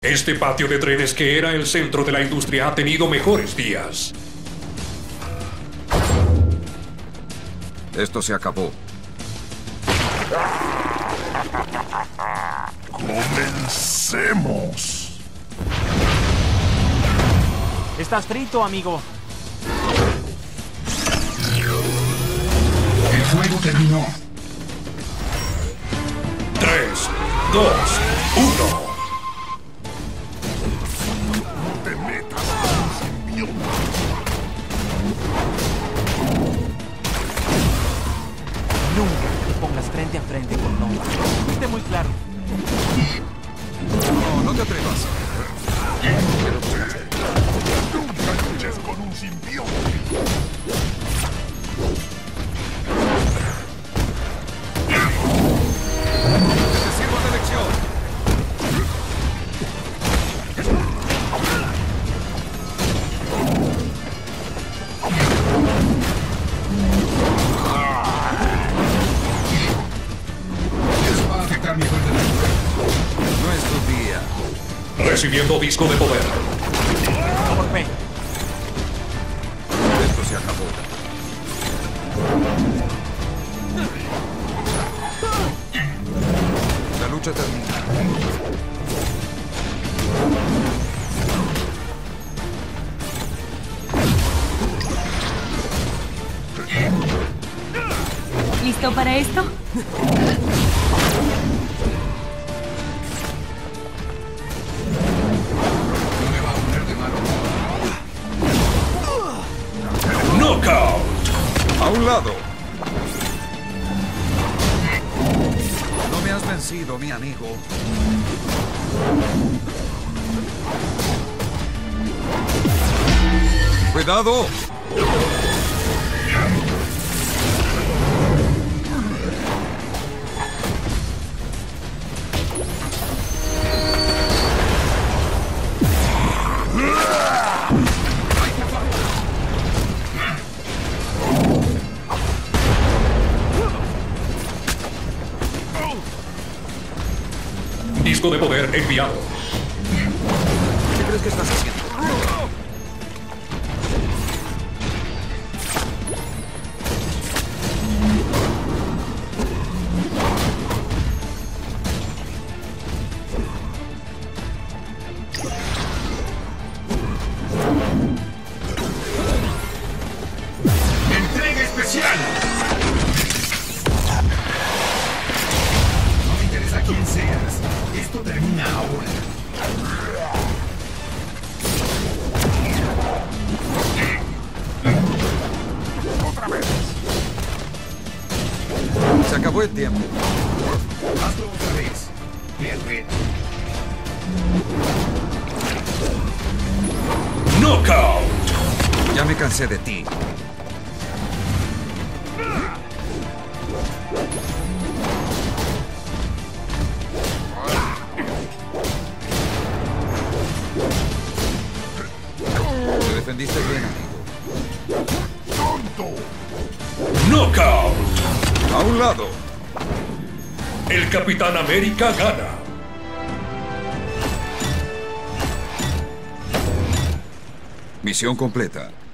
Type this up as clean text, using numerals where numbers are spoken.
Este patio de trenes que era el centro de la industria ha tenido mejores días. Esto se acabó. ¡Comencemos! Estás frito, amigo. El juego terminó. 3, 2, 1. No te metas con un simbionte. Nunca te pongas frente a frente con Nova. Fuiste muy claro. No, no te atrevas. Nunca luches con un simbionte. ¡Que te sirva de lección! Eso va a afectar mi fuerza de ataque. No es tu día. Recibiendo disco de poder. Por P. Esto se acabó. La lucha termina. ¿Listo para esto? No me va a poner de malo. Knockout. ¡A un lado! No me has vencido, mi amigo. ¡Cuidado! Disco de poder enviado. ¿Qué crees que estás haciendo? ¡Entrega especial! No me interesa quién seas. Esto termina ahora. ¡Otra vez! Se acabó el tiempo. Hazlo otra vez. Pierde. Knockout. Ya me cansé de ti. Te defendiste bien, amigo. ¡Tonto! Knockout. ¡A un lado! El Capitán América gana. Misión completa.